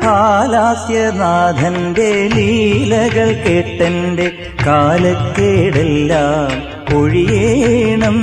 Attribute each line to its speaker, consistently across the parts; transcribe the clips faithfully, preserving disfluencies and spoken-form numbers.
Speaker 1: ഹാലാസ്യനാഥന്റെ ലീലകൾ കേട്ടെന്റെ കാലക്കേടെല്ലാം ഒഴിയേണം.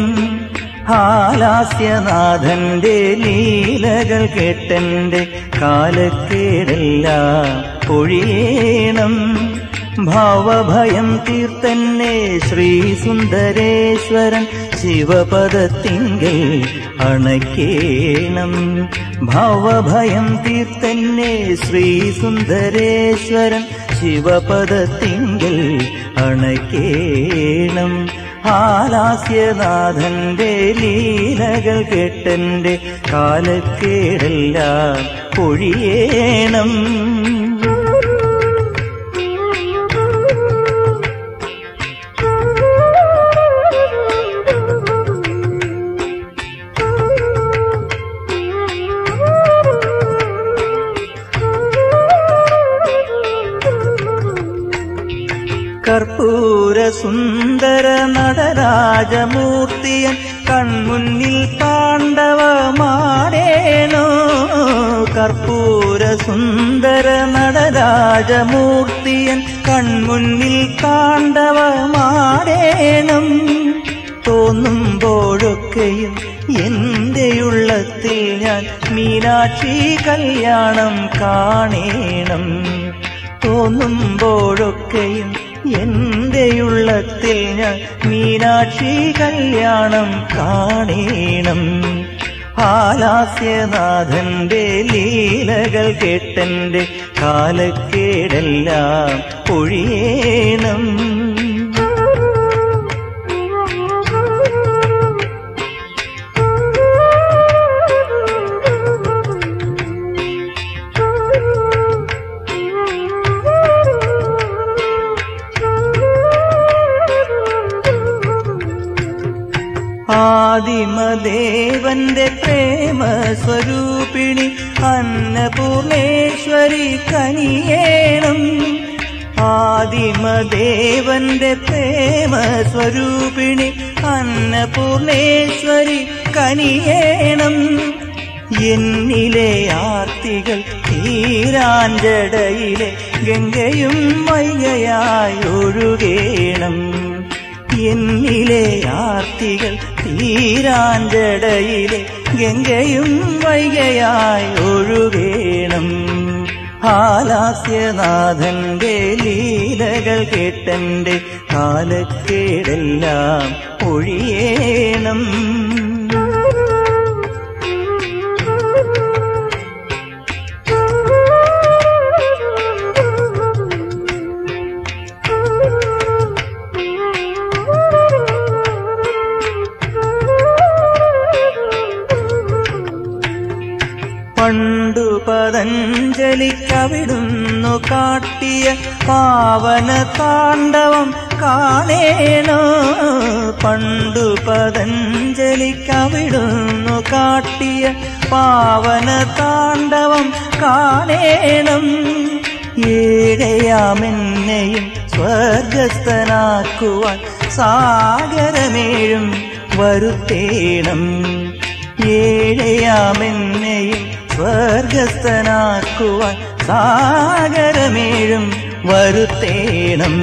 Speaker 1: ഹാലാസ്യനാഥന്റെ ലീലകൾ കേട്ടെന്റെ കാലക്കേടെല്ലാം ഒഴിയേണം. ഭാവഭയം തീർത്തന്നെ ശ്രീസുന്ദരേശ്വരൻ ശിവപദത്തിങ്കൽ അണയ്ക്കേണം. ഭാവഭയം തീർത്തന്നെ ശ്രീസുന്ദരേശ്വരൻ ശിവപദത്തിങ്കൽ അണയ്ക്കേണം. ഹാലാസ്യനാഥന്റെ ലീലകൾ കേട്ടെന്റെ കാലക്കേടെല്ലാം ഒഴിയേണം. കർപ്പൂര സുന്ദര നടരാജമൂർത്തിയൻ കൺമുന്നിൽ താണ്ഡവമാടേണോ. കർപ്പൂര സുന്ദര നടരാജമൂർത്തിയൻ കൺമുന്നിൽ താണ്ഡവമാടേണം. തോന്നുമ്പോഴൊക്കെയും എന്റെ ഉള്ളത്തിൽ ഞാൻ മീനാക്ഷി കല്യാണം കാണേണം. തോന്നുമ്പോഴൊക്കെയും എന്റെ ഉള്ളത്തിൽ ഞാൻ മീനാക്ഷി കല്യാണം കാണേണം. ഹാലാസ്യനാഥന്റെ ലീലകൾ കേട്ടെന്റെ കാലക്കേടെല്ലാം ഒഴിയേണം. ആദിമദേവന്റെ പ്രേമസ്വരൂപിണി അന്നപൂർണേശ്വരി കനിയേണം. ആദിമദേവന്റെ പ്രേമസ്വരൂപിണി അന്നപൂർണേശ്വരി കനിയേണം. എന്നിലെ ആർത്തികൾ തീരാൻ ജടയിലെ ഗംഗയും വൈകയായി ഒഴുകേണം. എന്നിലെ ആർത്തികൾ തീരാൻ ജടയിലെ ഗംഗയും വൈകയായി ഒഴുകേണം. ഹാലാസ്യനാഥന്റെ ലീലകൾ കേട്ടെന്റെ കാലക്കേടെല്ലാം ഒഴിയേണം. പണ്ടു പതഞ്ജലിക്കവിടുന്നു കാട്ടിയ പാവന താണ്ഡവം കാണേണോ. പണ്ടു പതഞ്ജലിക്കവിടുന്നു കാട്ടിയ പാവന താണ്ഡവം കാണേണം. ഏഴയാമെന്നെയും സ്വർഗസ്ഥനാക്കുവാൻ സാഗരമേഴും വരുത്തേണം. ഏഴയാമെന്നെയും സ്വർഗസ്ഥനാക്കുവാൻ സാഗരമേഴും വരുത്തേണം.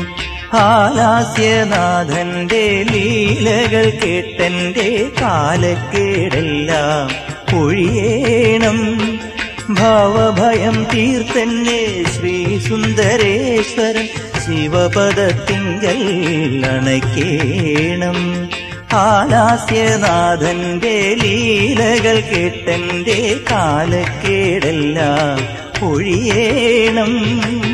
Speaker 1: ഹാലാസ്യനാഥന്റെ ലീലകൾ കേട്ടെന്റെ കാലക്കേടെല്ലാം ഒഴിയേണം. ഭാവഭയം തീർത്തന്നെ ശ്രീസുന്ദരേശ്വരൻ ശിവപദത്തിങ്കൽ അണയ്ക്കേണം. ഹാലാസ്യനാഥന്റെ ലീലകൾ കേട്ടെന്റെ കാലക്കേടെല്ലാം ഒഴിയേണം.